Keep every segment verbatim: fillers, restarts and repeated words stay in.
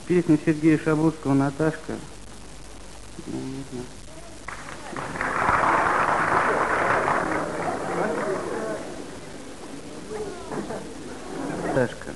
Песня Сергея Шабурского «Наташка». Ну, не знаю. Наташка.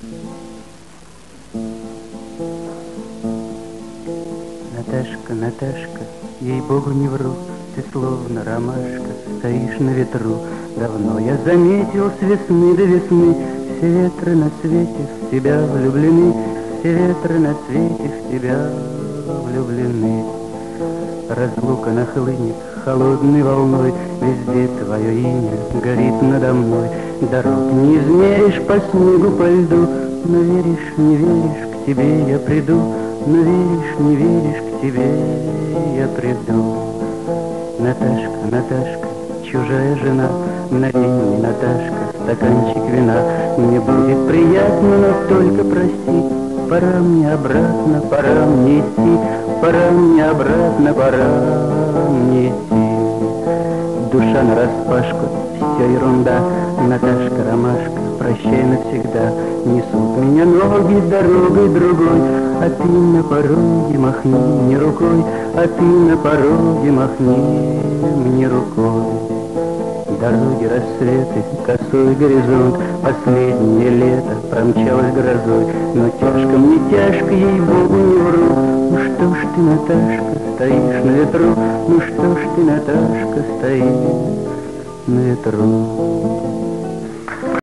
Наташка, Наташка, ей-богу не вру, ты словно ромашка, стоишь на ветру. Давно я заметил с весны до весны, все ветры на свете в тебя влюблены, все ветры на свете в тебя влюблены. Разлука нахлынет холодной волной, везде твое имя горит надо мной. Дорог не измеришь по снегу, по льду, но веришь, не веришь, к тебе я приду, но веришь, не веришь, к тебе я приду. Наташка, Наташка, чужая жена, налей мне, Наташка, стаканчик вина. Мне будет приятно, но только прости, пора мне обратно, пора мне идти, пора мне обратно, пора мне идти. Душа нараспашку, все ерунда, Наташка, ромашка, прощай навсегда. Несут меня ноги дорогой другой, а ты на пороге махни мне рукой, а ты на пороге махни мне рукой. Дороги, рассветы, косой горизонт, последнее лето промчалось грозой. Но тяжко мне, тяжко, ей-богу, не вру. Ну что ж ты, Наташка, стоишь на ветру, ну что ж ты, Наташка, стоишь на ветру.